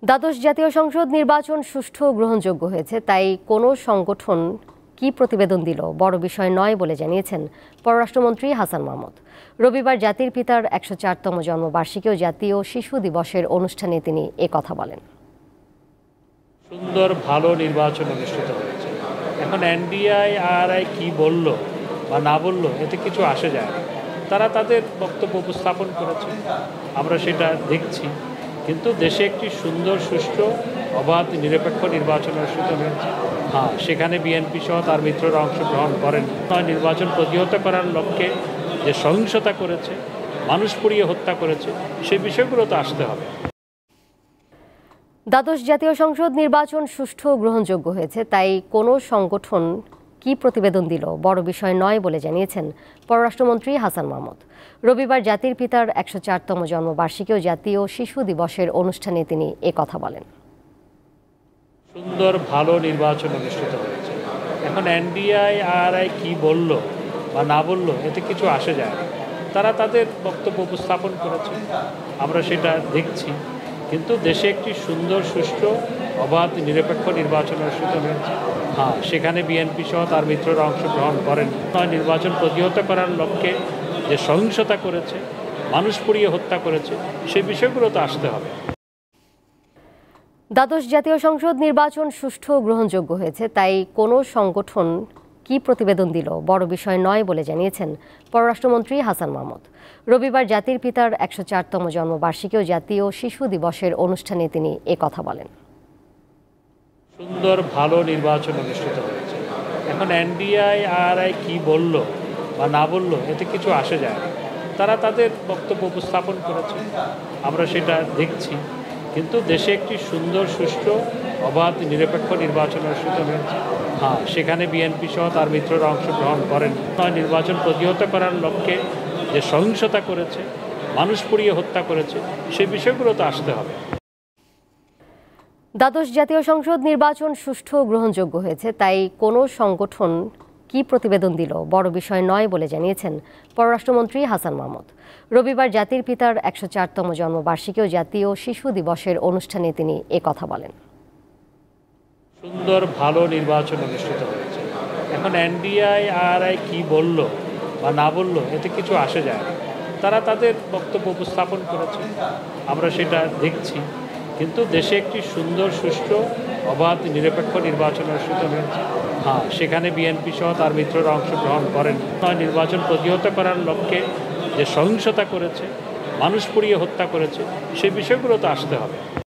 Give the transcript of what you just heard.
দ্বাদশ জাতীয় সংসদ নির্বাচন সুষ্ঠু ও গ্রহণযোগ্য হয়েছে, তাই কোনো সংগঠন কি প্রতিবেদন দিল বড় বিষয় নয় বলে জানিয়েছেন পররাষ্ট্রমন্ত্রী হাসান মাহমুদ। রবিবার জাতির পিতার ১০৪তম জন্মবার্ষিকী ও জাতীয় শিশু দিবসের অনুষ্ঠানে তিনি কথা বলেন। সুন্দর ভালো নির্বাচন অনুষ্ঠিত হয়েছে। এখন এনডিআই কি বলল বা না বলল এতে কিছু আসে যায় না। তারা তাদের বক্তব্য উপস্থাপন করেছে, আমরা সেটা দেখছি। কিন্তু দেশে একটি সুন্দর সুষ্ঠু অবাধ নিরপেক্ষ নির্বাচন অনুষ্ঠিত হয়েছে। সেখানে বিএনপি সহ তার মিত্ররা অংশগ্রহণ করেন। নির্বাচন প্রতিহত করার লক্ষ্যে যে সহিংসতা করেছে, মানুষ পুড়িয়ে হত্যা করেছে, সেই বিষয়গুলো তো আসতে হবে। দ্বাদশ জাতীয় সংসদ নির্বাচন সুষ্ঠু ও গ্রহণযোগ্য হয়েছে, তাই কোনো সংগঠন কি প্রতিবেদন দিল বড় বিষয় নয় বলে জানিয়েছেন পররাষ্ট্রমন্ত্রী হাসান মাহমুদ। রবিবার জাতির পিতার ১০৪তম জন্মবার্ষিকী ও জাতীয় শিশু দিবসের অনুষ্ঠানে তিনি কথা বলেন। সুন্দর ভালো নির্বাচন অনুষ্ঠিত হয়েছে। এখন এনডিআই কি বলল বা না বলল এতে কিছু আসে যায় না। তারা তাদের বক্তব্য উপস্থাপন করেছে, আমরা সেটা দেখছি। কিন্তু দেশে একটি সুন্দর সুষ্ঠু অবাধ নিরপেক্ষ নির্বাচন অনুষ্ঠিত হয়েছে। সেখানে বিএনপি সহ তার মিত্ররা অংশগ্রহণ করেন। নির্বাচন প্রতিহত করার লক্ষ্যে যে সহিংসতা করেছে, মানুষ পুড়িয়ে হত্যা করেছে, সেই বিষয়গুলো তো আসতে হবে। দ্বাদশ জাতীয় সংসদ নির্বাচন সুষ্ঠু ও গ্রহণযোগ্য হয়েছে, তাই কোনো সংগঠন কি প্রতিবেদন দিল বড় বিষয় নয় বলে জানিয়েছেন পররাষ্ট্রমন্ত্রী হাসান মাহমুদ। রবিবার জাতির পিতার ১০৪তম জন্মবার্ষিকী ও জাতীয় শিশু দিবসের অনুষ্ঠানে তিনি কথা বলেন। সুন্দর ভালো নির্বাচন অনুষ্ঠিত হয়েছে। এখন এনডিআই কি বলল বা না বলল এতে কিছু আসে যায় না। তারা তাদের বক্তব্য উপস্থাপন করেছে, আমরা সেটা দেখছি। কিন্তু দেশে একটি সুন্দর সুষ্ঠু অবাধ নিরপেক্ষ নির্বাচন অনুষ্ঠিত হয়েছে। সেখানে বিএনপি সহ তার মিত্ররা অংশগ্রহণ করেন। নির্বাচন প্রতিহত করার লক্ষ্যে যে সহিংসতা করেছে, মানুষ পুড়িয়ে হত্যা করেছে, সেই বিষয়গুলো তো আসতে হবে। দ্বাদশ জাতীয় সংসদ নির্বাচন সুষ্ঠু ও গ্রহণযোগ্য হয়েছে, তাই কোনো সংগঠন কি প্রতিবেদন দিল বড় বিষয় নয় বলে জানিয়েছেন পররাষ্ট্রমন্ত্রী হাসান মাহমুদ। রবিবার জাতির পিতার ১০৪তম জন্মবার্ষিকী ও জাতীয় শিশু দিবসের অনুষ্ঠানে তিনি কথা বলেন। সুন্দর ভালো নির্বাচন অনুষ্ঠিত হয়েছে। এখন এনডিআই কি বলল বা না বলল এতে কিছু আসে যায় না। তারা তাদের বক্তব্য উপস্থাপন করেছে, আমরা সেটা দেখছি। কিন্তু দেশে একটি সুন্দর সুষ্ঠু অবাধ নিরপেক্ষ নির্বাচন অনুষ্ঠিত হয়েছে। সেখানে বিএনপি সহ তার মিত্ররা অংশগ্রহণ করেন। নির্বাচন প্রতিহত করার লক্ষ্যে যে সহিংসতা করেছে, মানুষ পুড়িয়ে হত্যা করেছে, সেই বিষয়গুলো তো আসতে হবে।